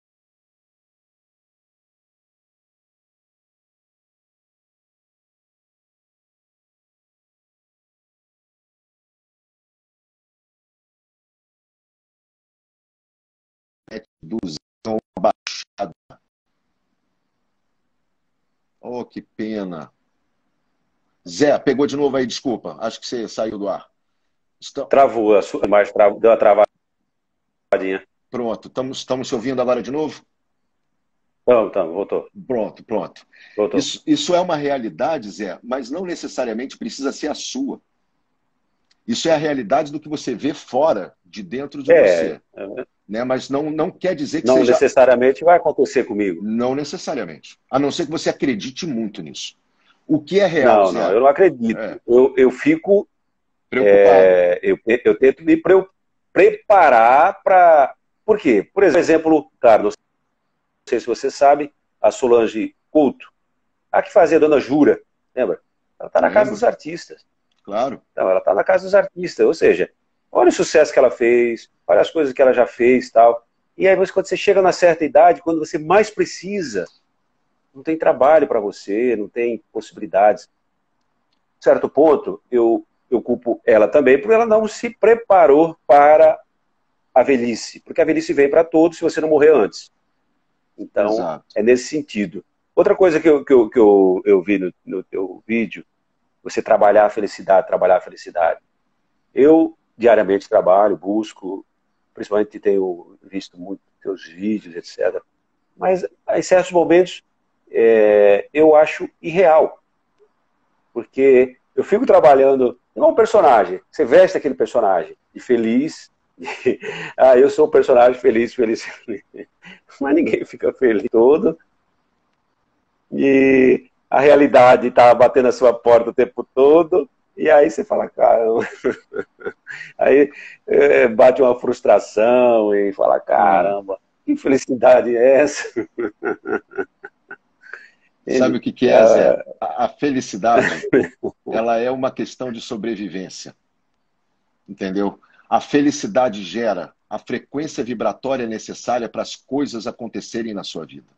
duzão abaixada. Oh, que pena. Zé, pegou de novo aí, desculpa. Acho que você saiu do ar. Estão... Travou, a sua imagem travou, deu uma travadinha. Pronto, estamos, estamos te ouvindo agora de novo? Então, então, voltou. Pronto, pronto. Voltou. Isso, isso é uma realidade, Zé, mas não necessariamente precisa ser a sua. Isso é a realidade do que você vê fora de dentro de É, você. é, Né? Mas não, não quer dizer que não seja... necessariamente vai acontecer comigo. Não necessariamente. A não ser que você acredite muito nisso. O que é real, Não, não, Zé? eu não acredito. É, Eu, eu fico, preocupado. é, eu, eu tento me pre preparar para... Por quê? Por exemplo, claro, não sei se você sabe, a Solange Couto, a que fazia a Dona Jura, lembra? Ela está na Casa Lembro, dos Artistas. claro. Então, ela está na Casa dos Artistas, ou seja, olha o sucesso que ela fez, olha as coisas que ela já fez e tal. E aí, quando você chega na certa idade, quando você mais precisa, não tem trabalho para você, não tem possibilidades. Certo ponto, eu, eu culpo ela também, porque ela não se preparou para a velhice. Porque a velhice vem para todos se você não morrer antes. Então, Exato. é nesse sentido. Outra coisa que eu, que eu, que eu, eu vi no, no teu vídeo, você trabalhar a felicidade, trabalhar a felicidade. Eu diariamente trabalho, busco, principalmente tenho visto muito teus vídeos, etcétera. Mas em certos momentos é, eu acho irreal, porque eu fico trabalhando igual um personagem. Você veste aquele personagem de feliz, de, ah, eu sou um personagem feliz, feliz, feliz. Mas ninguém fica feliz todo. E a realidade está batendo a sua porta o tempo todo. E aí você fala, caramba. Aí é, bate uma frustração e fala, É. caramba, que felicidade é essa? Sabe Ele, o que que é, Zé? é, A, a felicidade, ela é uma questão de sobrevivência, entendeu? A felicidade gera a frequência vibratória necessária para as coisas acontecerem na sua vida.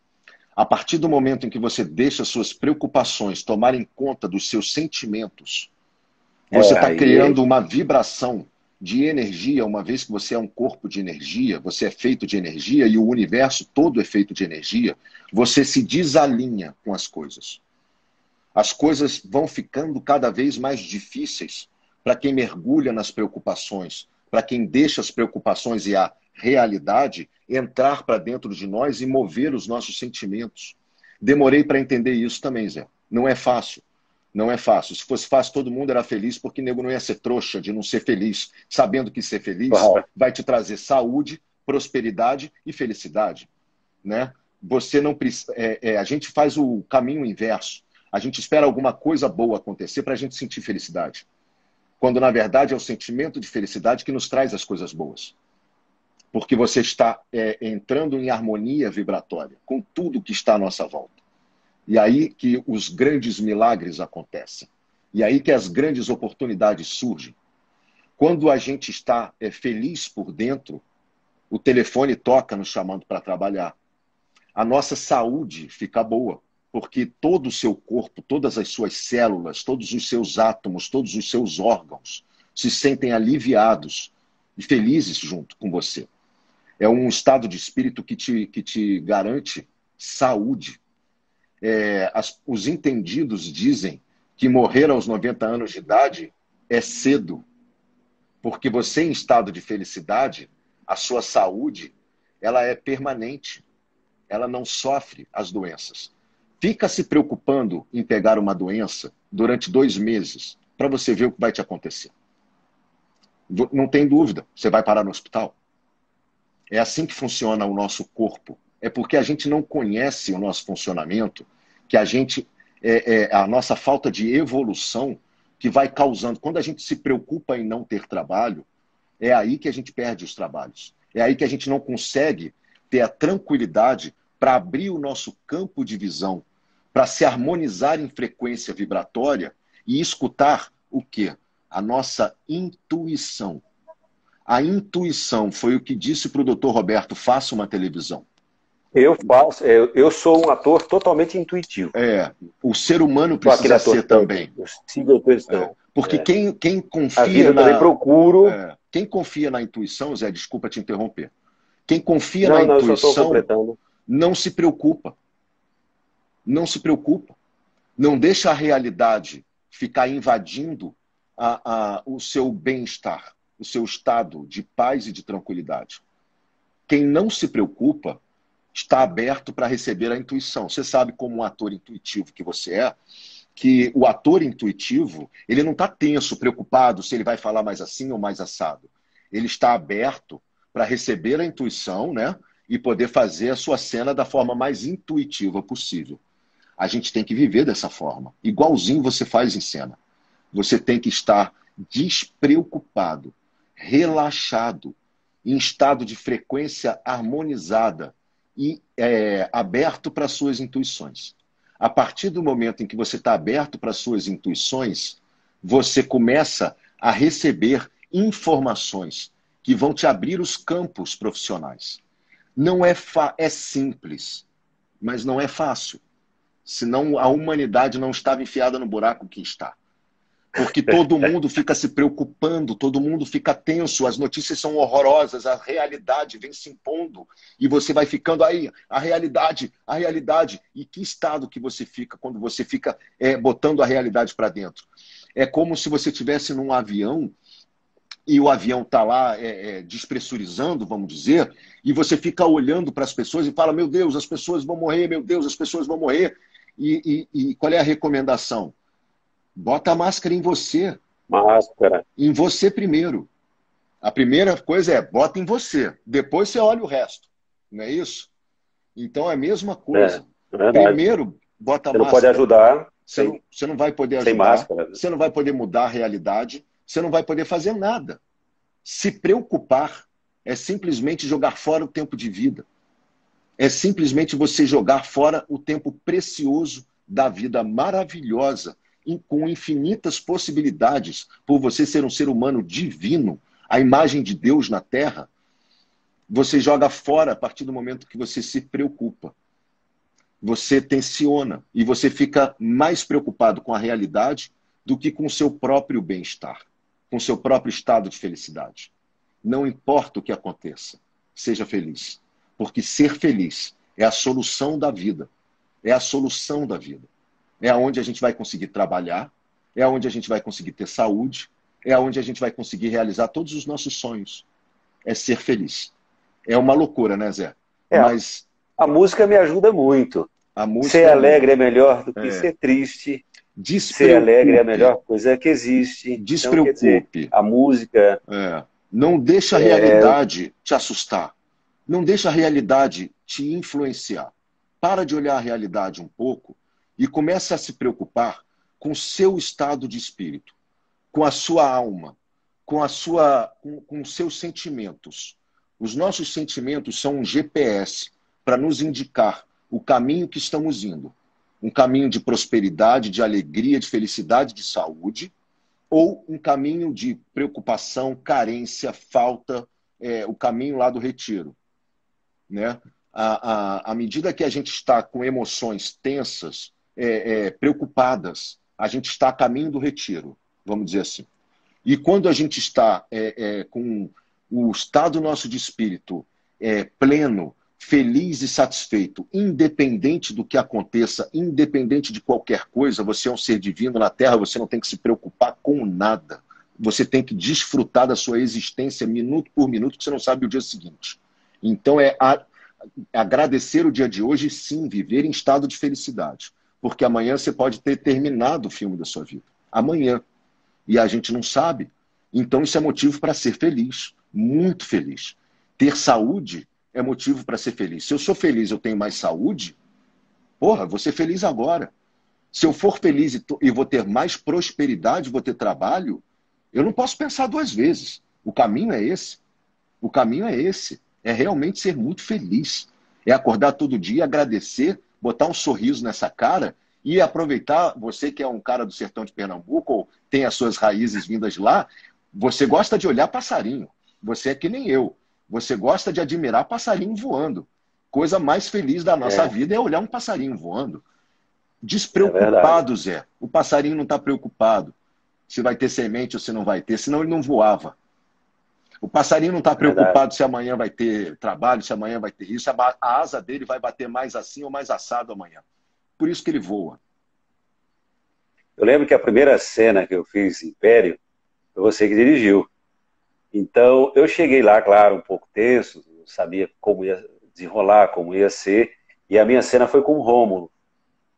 A partir do momento em que você deixa suas preocupações tomarem conta dos seus sentimentos, você é, está aí, criando uma vibração de energia, uma vez que você é um corpo de energia, você é feito de energia e o universo todo é feito de energia, você se desalinha com as coisas. As coisas vão ficando cada vez mais difíceis para quem mergulha nas preocupações, para quem deixa as preocupações e a realidade entrar para dentro de nós e mover os nossos sentimentos. Demorei para entender isso também, Zé. Não é fácil. Não é fácil. Se fosse fácil, todo mundo era feliz, porque nego não ia ser trouxa de não ser feliz, sabendo que ser feliz vai te trazer saúde, prosperidade e felicidade. Né? Você não precisa. É, é, a gente faz o caminho inverso. A gente espera alguma coisa boa acontecer para a gente sentir felicidade. Quando, na verdade, é o sentimento de felicidade que nos traz as coisas boas. Porque você está é, entrando em harmonia vibratória com tudo que está à nossa volta. E aí que os grandes milagres acontecem. E aí que as grandes oportunidades surgem. Quando a gente está é, feliz por dentro, o telefone toca nos chamando para trabalhar. A nossa saúde fica boa, porque todo o seu corpo, todas as suas células, todos os seus átomos, todos os seus órgãos se sentem aliviados e felizes junto com você. É um estado de espírito que te, que te garante saúde. É, as, os entendidos dizem que morrer aos noventa anos de idade é cedo, porque você em estado de felicidade, a sua saúde, ela é permanente, ela não sofre as doenças. Fica se preocupando em pegar uma doença durante dois meses para você ver o que vai te acontecer. Não tem dúvida, você vai parar no hospital. É assim que funciona o nosso corpo. É porque a gente não conhece o nosso funcionamento, que a gente é, é a nossa falta de evolução que vai causando. Quando a gente se preocupa em não ter trabalho, é aí que a gente perde os trabalhos. É aí que a gente não consegue ter a tranquilidade para abrir o nosso campo de visão, para se harmonizar em frequência vibratória e escutar o quê? A nossa intuição. A intuição foi o que disse para o doutor Roberto, faça uma televisão. eu faço, eu, eu sou um ator totalmente intuitivo. É, o ser humano Sou aquele precisa ator ser tanto, também. eu sigo a É, intuição. porque É. quem, quem A vida confia eu também na... procuro. É, quem confia na intuição, Zé, desculpa te interromper. Quem confia na Não, não, eu só estou intuição completando. não se preocupa. Não se preocupa. Não deixa a realidade ficar invadindo a, a, o seu bem-estar, o seu estado de paz e de tranquilidade. Quem não se preocupa está aberto para receber a intuição. Você sabe, como um ator intuitivo que você é, que o ator intuitivo, ele não está tenso, preocupado se ele vai falar mais assim ou mais assado. Ele está aberto para receber a intuição, né? E poder fazer a sua cena da forma mais intuitiva possível. A gente tem que viver dessa forma. Igualzinho você faz em cena. Você tem que estar despreocupado, relaxado, em estado de frequência harmonizada e é, aberto para as suas intuições. A partir do momento em que você está aberto para as suas intuições, você começa a receber informações que vão te abrir os campos profissionais. Não é, fa é simples, mas não é fácil. Senão a humanidade não estava enfiada no buraco que está. Porque todo mundo fica se preocupando, todo mundo fica tenso, as notícias são horrorosas, a realidade vem se impondo e você vai ficando aí, a realidade, a realidade. E que estado que você fica quando você fica é, botando a realidade para dentro? É como se você estivesse num avião e o avião está lá é, é, despressurizando, vamos dizer, e você fica olhando para as pessoas e fala, meu Deus, as pessoas vão morrer, meu Deus, as pessoas vão morrer. E, e, e qual é a recomendação? Bota a máscara em você. Máscara. Em você primeiro. A primeira coisa é, bota em você. Depois você olha o resto. Não é isso? Então é a mesma coisa. É, primeiro, bota a você máscara. Não pode ajudar. Você, sem, não, você não vai poder sem ajudar. Máscara. Você não vai poder mudar a realidade. Você não vai poder fazer nada. Se preocupar é simplesmente jogar fora o tempo de vida. É simplesmente você jogar fora o tempo precioso da vida maravilhosa, com infinitas possibilidades, por você ser um ser humano divino, a imagem de Deus na Terra, você joga fora a partir do momento que você se preocupa. Você tensiona e você fica mais preocupado com a realidade do que com o seu próprio bem-estar, com o seu próprio estado de felicidade. Não importa o que aconteça, seja feliz. Porque ser feliz é a solução da vida. É a solução da vida. É onde a gente vai conseguir trabalhar, é onde a gente vai conseguir ter saúde, é onde a gente vai conseguir realizar todos os nossos sonhos. É ser feliz. É uma loucura, né, Zé? É, Mas a música me ajuda muito. a música ser é alegre muito. é melhor do que É. ser triste. Despreocupe. Ser alegre é a melhor coisa que existe. Despreocupe. Então, quer dizer, a música... É. Não deixa a é... realidade te assustar. Não deixa a realidade te influenciar. Para de olhar a realidade um pouco e comece a se preocupar com o seu estado de espírito, com a sua alma, com, a sua, com, com os seus sentimentos. Os nossos sentimentos são um G P S para nos indicar o caminho que estamos indo. Um caminho de prosperidade, de alegria, de felicidade, de saúde, ou um caminho de preocupação, carência, falta, é, o caminho lá do retiro. Né? À, à, à medida que a gente está com emoções tensas, é, é, preocupadas, a gente está a caminho do retiro, vamos dizer assim. E quando a gente está é, é, com o estado nosso de espírito é, pleno, feliz e satisfeito, independente do que aconteça, independente de qualquer coisa, você é um ser divino na Terra, você não tem que se preocupar com nada. Você tem que desfrutar da sua existência minuto por minuto, que você não sabe o dia seguinte. Então é a, agradecer o dia de hoje e sim, viver em estado de felicidade. Porque amanhã você pode ter terminado o filme da sua vida. Amanhã. E a gente não sabe. Então isso é motivo para ser feliz. Muito feliz. Ter saúde é motivo para ser feliz. Se eu sou feliz, eu tenho mais saúde, porra, vou ser feliz agora. Se eu for feliz e, e vou ter mais prosperidade, vou ter trabalho, eu não posso pensar duas vezes. O caminho é esse. O caminho é esse. É realmente ser muito feliz. É acordar todo dia, agradecer, botar um sorriso nessa cara e aproveitar, você que é um cara do sertão de Pernambuco, ou tem as suas raízes vindas de lá, você gosta de olhar passarinho. Você é que nem eu. Você gosta de admirar passarinho voando. Coisa mais feliz da nossa é. vida é olhar um passarinho voando. Despreocupado, é Zé. O passarinho não está preocupado se vai ter semente ou se não vai ter, senão ele não voava. O passarinho não está preocupado Verdade. se amanhã vai ter trabalho, se amanhã vai ter isso. A asa dele vai bater mais assim ou mais assado amanhã. Por isso que ele voa. Eu lembro que a primeira cena que eu fiz Império, foi você que dirigiu. Então, eu cheguei lá, claro, um pouco tenso, não sabia como ia desenrolar, como ia ser. E a minha cena foi com o Rômulo.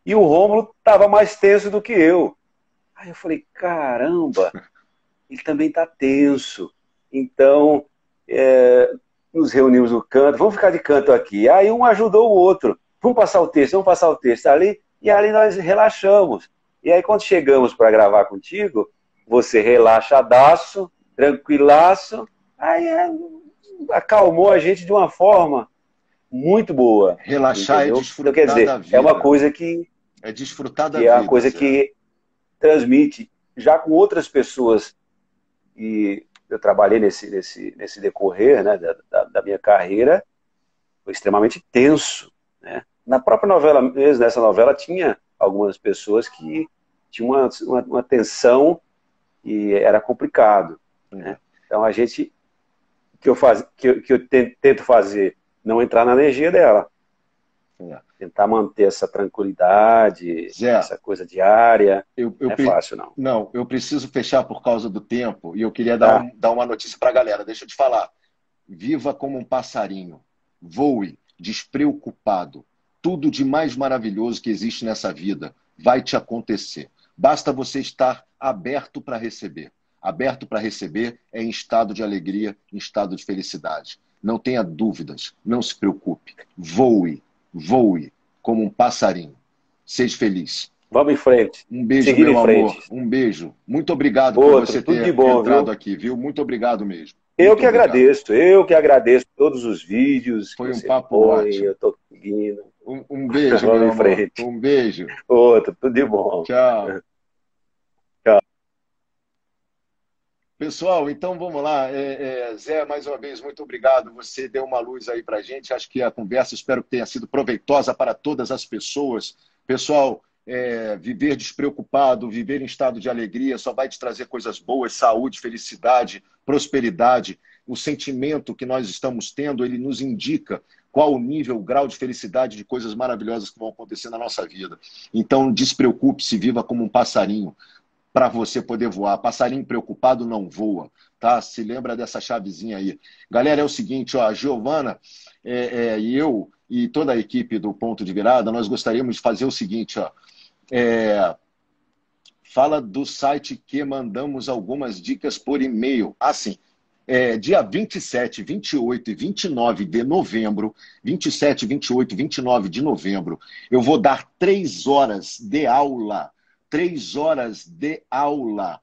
E o Rômulo estava mais tenso do que eu. Aí eu falei, caramba, ele também está tenso. Então, é, nos reunimos no canto, vamos ficar de canto aqui. Aí um ajudou o outro. Vamos passar o texto, vamos passar o texto ali. E ali nós relaxamos. E aí quando chegamos para gravar contigo, você relaxadaço, tranquilaço, aí é, acalmou a gente de uma forma muito boa. Relaxar entendeu? é desfrutar então, quer dizer, da vida. É uma coisa que... É desfrutar da que vida. É uma coisa Zé. Que transmite, já com outras pessoas, e eu trabalhei nesse, nesse, nesse decorrer, né, da, da minha carreira, foi extremamente tenso, né? Na própria novela mesmo, nessa novela, tinha algumas pessoas que tinham uma, uma, uma tensão e era complicado, né? Então a gente, que eu, faz, que eu, que eu tento fazer, não entrar na energia dela. É. Tentar manter essa tranquilidade, Zé, essa coisa diária, eu, eu não é fácil, não. Não, eu preciso fechar por causa do tempo e eu queria dar, tá. um, dar uma notícia para a galera. Deixa eu te falar. Viva como um passarinho. Voe, despreocupado. Tudo de mais maravilhoso que existe nessa vida vai te acontecer. Basta você estar aberto para receber. Aberto para receber é em estado de alegria, em estado de felicidade. Não tenha dúvidas, não se preocupe. Voe. Voe como um passarinho. Seja feliz. Vamos em frente. Um beijo, Seguir meu em amor. frente. Um beijo. Muito obrigado Outro, por você tudo ter de bom, entrado viu? aqui, viu? Muito obrigado mesmo. Eu Muito que obrigado. agradeço. Eu que agradeço todos os vídeos. Foi que um você papo põe, ótimo. Eu tô seguindo. Um, um beijo, Vamos meu em amor. frente. Um beijo. Outro, tudo de bom. Tchau. Tchau. Pessoal, então vamos lá. É, é, Zé, mais uma vez, muito obrigado. Você deu uma luz aí pra gente. Acho que a conversa, espero que tenha sido proveitosa para todas as pessoas. Pessoal, é, viver despreocupado, viver em estado de alegria só vai te trazer coisas boas, saúde, felicidade, prosperidade. O sentimento que nós estamos tendo, ele nos indica qual o nível, o grau de felicidade de coisas maravilhosas que vão acontecer na nossa vida. Então, despreocupe-se, viva como um passarinho, para você poder voar. Passarinho preocupado não voa, tá? Se lembra dessa chavezinha aí. Galera, é o seguinte, ó, a Giovana é, é, e eu e toda a equipe do Ponto de Virada, nós gostaríamos de fazer o seguinte, ó, é, fala do site que mandamos algumas dicas por e-mail. Assim, é, dia vinte e sete, vinte e oito e vinte e nove de novembro, vinte e sete, vinte e oito e vinte e nove de novembro, eu vou dar três horas de aula Três horas de aula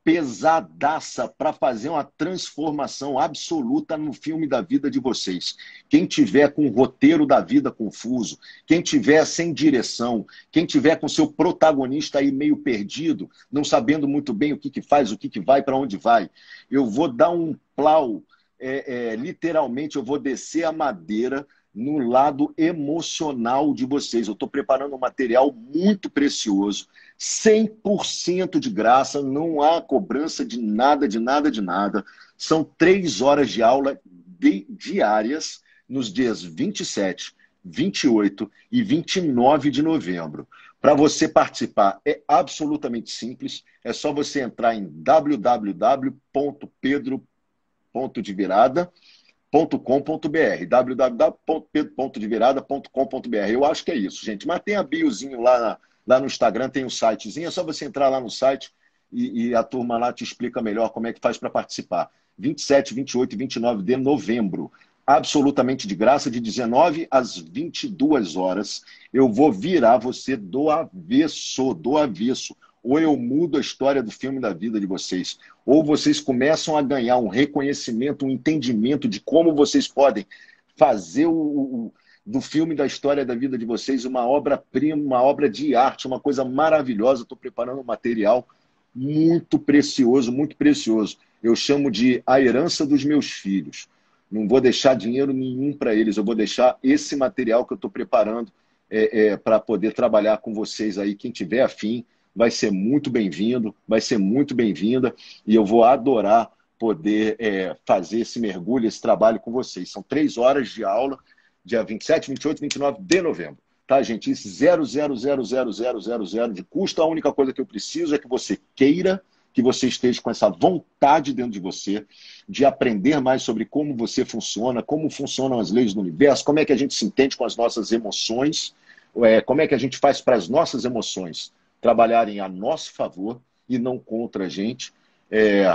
pesadaça para fazer uma transformação absoluta no filme da vida de vocês. Quem tiver com o roteiro da vida confuso, quem tiver sem direção, quem tiver com seu protagonista aí meio perdido, não sabendo muito bem o que, que faz, o que, que vai, para onde vai, eu vou dar um plau, é, é, literalmente eu vou descer a madeira no lado emocional de vocês. Eu estou preparando um material muito precioso, cem por cento de graça, não há cobrança de nada, de nada, de nada. São três horas de aula de, diárias nos dias vinte e sete, vinte e oito e vinte e nove de novembro. Para você participar é absolutamente simples, é só você entrar em w w w ponto pedro ponto de virada ponto com ponto br, w w w ponto pedro ponto de virada ponto com ponto br. Eu acho que é isso, gente. Mas tem a biozinho lá, na, lá no Instagram, tem um sitezinho, é só você entrar lá no site e, e a turma lá te explica melhor como é que faz para participar. vinte e sete, vinte e oito e vinte e nove de novembro. Absolutamente de graça, de dezenove às vinte e duas horas. Eu vou virar você do avesso, do avesso. Ou eu mudo a história do filme da vida de vocês, ou vocês começam a ganhar um reconhecimento, um entendimento de como vocês podem fazer o, o, do filme da história da vida de vocês uma obra-prima, uma obra de arte, uma coisa maravilhosa. Estou preparando um material muito precioso, muito precioso. Eu chamo de a herança dos meus filhos. Não vou deixar dinheiro nenhum para eles, eu vou deixar esse material que eu estou preparando é, é, para poder trabalhar com vocês aí, quem tiver afim. Vai ser muito bem-vindo, vai ser muito bem-vinda e eu vou adorar poder é, fazer esse mergulho, esse trabalho com vocês. São três horas de aula, dia vinte e sete, vinte e oito, vinte e nove de novembro. Tá, gente? Isso zero, zero, zero, zero, zero, zero, zero de custo. A única coisa que eu preciso é que você queira, que você esteja com essa vontade dentro de você de aprender mais sobre como você funciona, como funcionam as leis do universo, como é que a gente se entende com as nossas emoções, é, como é que a gente faz para as nossas emoções trabalharem a nosso favor e não contra a gente. É,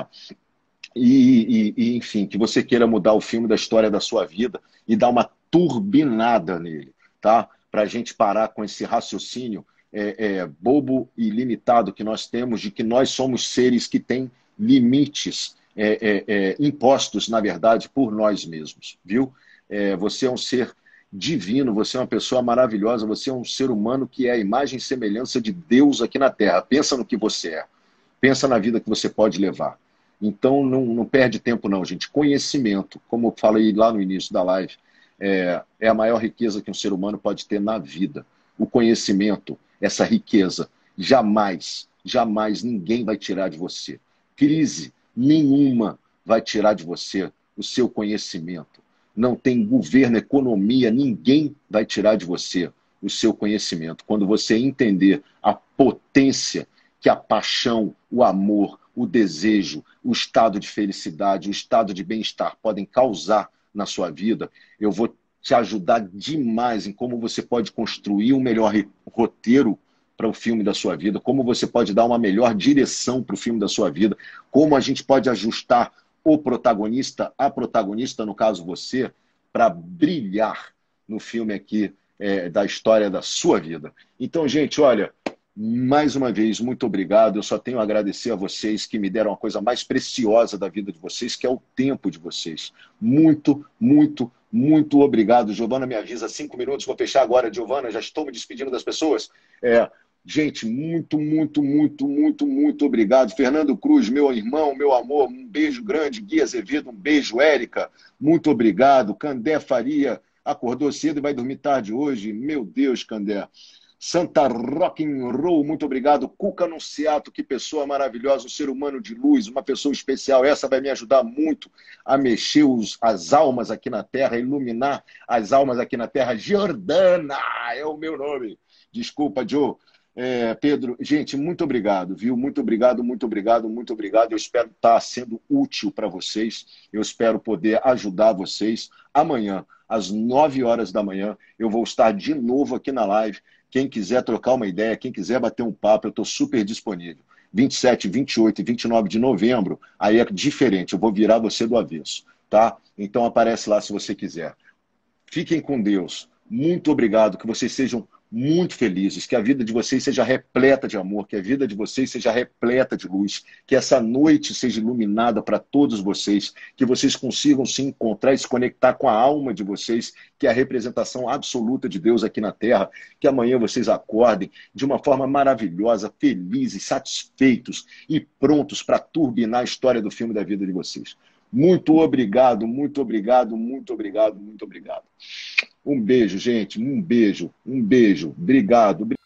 e, e, e, enfim, que você queira mudar o filme da história da sua vida e dar uma turbinada nele, tá? Para a gente parar com esse raciocínio é, é, bobo e limitado que nós temos de que nós somos seres que têm limites é, é, é, impostos, na verdade, por nós mesmos, viu? É, você é um ser divino, você é uma pessoa maravilhosa, você é um ser humano que é a imagem e semelhança de Deus aqui na Terra. Pensa no que você é. Pensa na vida que você pode levar. Então, não, não perde tempo não, gente. Conhecimento, como eu falei lá no início da live, é, é a maior riqueza que um ser humano pode ter na vida. O conhecimento, essa riqueza, jamais, jamais ninguém vai tirar de você. Crise nenhuma vai tirar de você o seu conhecimento. Não tem governo, economia, ninguém vai tirar de você o seu conhecimento. Quando você entender a potência que a paixão, o amor, o desejo, o estado de felicidade, o estado de bem-estar podem causar na sua vida, eu vou te ajudar demais em como você pode construir um melhor roteiro para o filme da sua vida, como você pode dar uma melhor direção para o filme da sua vida, como a gente pode ajustar o protagonista, a protagonista, no caso você, para brilhar no filme aqui é, da história da sua vida. Então, gente, olha, mais uma vez, muito obrigado. Eu só tenho a agradecer a vocês que me deram a coisa mais preciosa da vida de vocês, que é o tempo de vocês. Muito, muito, muito obrigado. Giovana me avisa, cinco minutos, vou fechar agora, Giovana, já estou me despedindo das pessoas. É, gente, muito, muito, muito, muito, muito obrigado. Fernando Cruz, meu irmão, meu amor, um beijo grande. Gui Azevedo, um beijo. Érica, muito obrigado. Candé Faria, acordou cedo e vai dormir tarde hoje. Meu Deus, Candé. Santa Rock and Roll, muito obrigado. Cuca Anunciato, que pessoa maravilhosa, um ser humano de luz, uma pessoa especial. Essa vai me ajudar muito a mexer os, as almas aqui na Terra, iluminar as almas aqui na Terra. Jordana é o meu nome. Desculpa, Joe. É, Pedro, gente, muito obrigado, viu? Muito obrigado, muito obrigado, muito obrigado. Eu espero estar sendo útil para vocês. Eu espero poder ajudar vocês. Amanhã, às nove horas da manhã, eu vou estar de novo aqui na live. Quem quiser trocar uma ideia, quem quiser bater um papo, eu estou super disponível. vinte e sete, vinte e oito e vinte e nove de novembro, aí é diferente, eu vou virar você do avesso, tá? Então aparece lá se você quiser. Fiquem com Deus. Muito obrigado, que vocês sejam muito felizes, que a vida de vocês seja repleta de amor, que a vida de vocês seja repleta de luz, que essa noite seja iluminada para todos vocês, que vocês consigam se encontrar e se conectar com a alma de vocês, que é a representação absoluta de Deus aqui na Terra, que amanhã vocês acordem de uma forma maravilhosa, felizes, satisfeitos e prontos para turbinar a história do filme da vida de vocês. Muito obrigado, muito obrigado, muito obrigado, muito obrigado. Um beijo, gente, um beijo, um beijo. Obrigado.